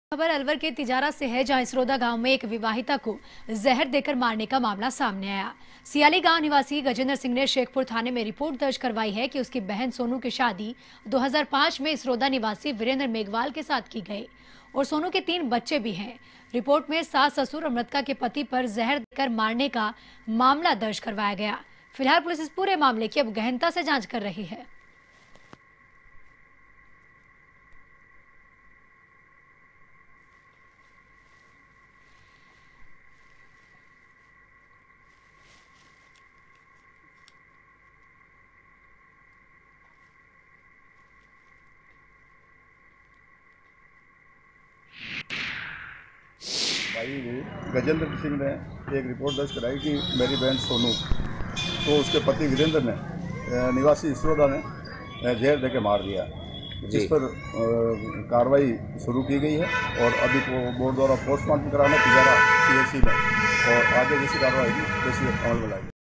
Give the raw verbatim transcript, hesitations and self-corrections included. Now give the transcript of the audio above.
खबर अलवर के तिजारा से है, जहां इसरोदा गांव में एक विवाहिता को जहर देकर मारने का मामला सामने आया। सियाली गांव निवासी गजेंद्र सिंह ने शेखपुर थाने में रिपोर्ट दर्ज करवाई है कि उसकी बहन सोनू की शादी दो हज़ार पाँच में इसरोदा निवासी वीरेंद्र मेघवाल के साथ की गई और सोनू के तीन बच्चे भी हैं। रिपोर्ट में सास, ससुर और मृतका के पति पर जहर देकर मारने का मामला दर्ज करवाया गया। फिलहाल पुलिस इस पूरे मामले की अब गहनता से जाँच कर रही है। भाई गजेंद्र सिंह ने एक रिपोर्ट दर्ज कराई कि मेरी बहन सोनू तो उसके पति वीरेंद्र ने निवासी इसरोदा ने जहर देके मार दिया, जिस पर कार्रवाई शुरू की गई है और अभी को बोर्ड द्वारा पोस्टमार्टम कराना तिजारा सी एस सी में और आगे जैसी कार्रवाई जैसी अमल में लाई।